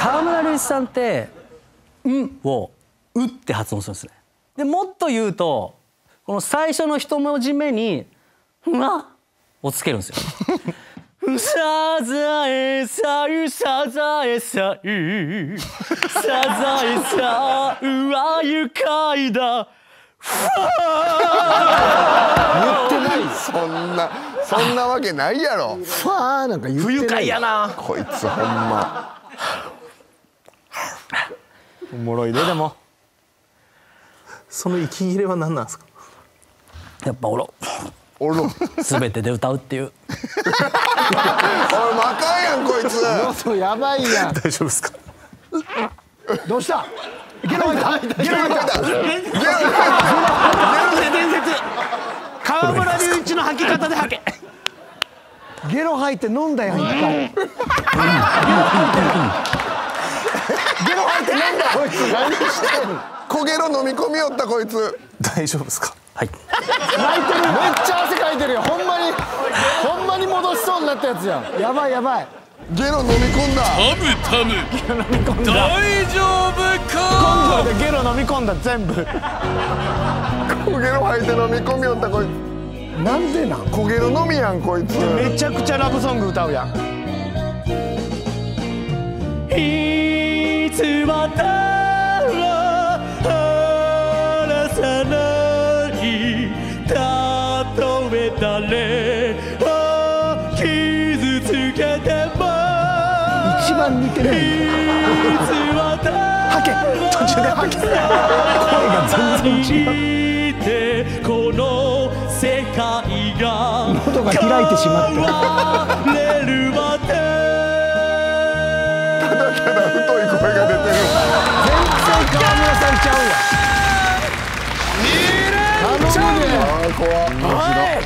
河村隆一さんって「ん」を「う」って発音するんですね。でもっと言うとこの最初の一文字目に「な」をつけるんですよ。サザエさんサザエさんサザエさんは愉快だ。 言ってない。 そんなわけないやろ。 ファーなんか言ってない。 不愉快やな。 こいつほんま。 おもろいで。でもその息切れは何なんですか。 やっぱおろ全てで歌うっていう。 おいあかんやんこいつ。 喉やばいやん。 大丈夫ですか。 どうした。ゲロ吐いた。ゲロ吐いた。 伝説。河村隆一の吐き方で吐け。 ゲロ吐いて飲んだやんいっぱい。ゲロ吐いて飲んだ。こいつ何してんの。 焦げろ飲み込みよったこいつ。 大丈夫ですか。 はい。 泣いてる。めっちゃ汗かいてるよ。ほんまに戻しそうになったやつやん。やばいやばい。 ゲロ飲み込んだ。 タム大丈夫か。 今度でゲロ飲み込んだ全部。 焦げろ吐いて飲み込みよったこいつ。 なんでなん。 焦げろ飲みやんこいつ。 めちゃくちゃラブソング歌うやん。 いつまた話さないたとえ誰を傷つけても一番似てない。 吐け。途中で吐け。 声が全然違う。 この世界が喉が開いてしまった。 れるまでただ太い声が出てる。 全然川村さんちゃうやん。頼むで。 あー怖っ。